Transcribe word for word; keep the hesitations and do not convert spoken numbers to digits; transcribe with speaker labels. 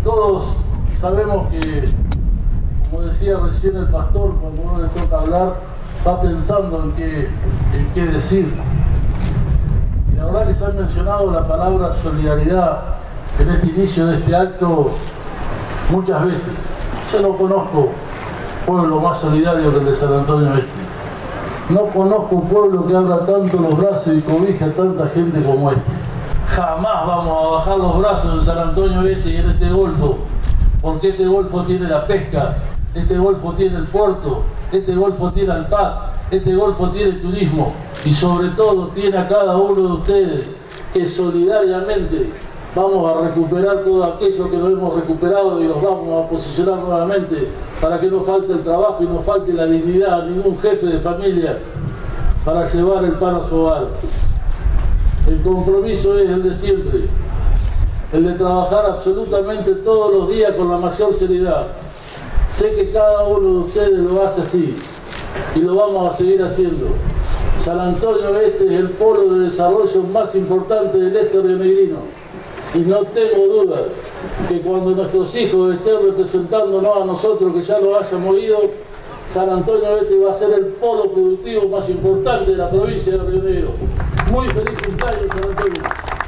Speaker 1: Todos sabemos que, como decía recién el pastor, cuando uno le toca hablar, va pensando en qué, en qué decir. Y la verdad que se ha mencionado la palabra solidaridad en este inicio de este acto muchas veces. Yo no conozco pueblo más solidario que el de San Antonio Este. No conozco un pueblo que abra tanto los brazos y cobija a tanta gente como este. Jamás vamos a bajar los brazos en San Antonio Este y en este golfo, porque este golfo tiene la pesca, este golfo tiene el puerto, este golfo tiene el P A C, este golfo tiene el turismo y sobre todo tiene a cada uno de ustedes que solidariamente vamos a recuperar todo aquello que no hemos recuperado y los vamos a posicionar nuevamente para que no falte el trabajo y no falte la dignidad a ningún jefe de familia para llevar el pan a su hogar. El compromiso es el de siempre, el de trabajar absolutamente todos los días con la mayor seriedad. Sé que cada uno de ustedes lo hace así y lo vamos a seguir haciendo. San Antonio Este es el polo de desarrollo más importante del este rionegrino y no tengo duda que cuando nuestros hijos estén representándonos a nosotros, que ya lo hayamos ido, San Antonio Este va a ser el polo productivo más importante de la provincia de Río Negro. Muy feliz cumpleaños, San Antonio.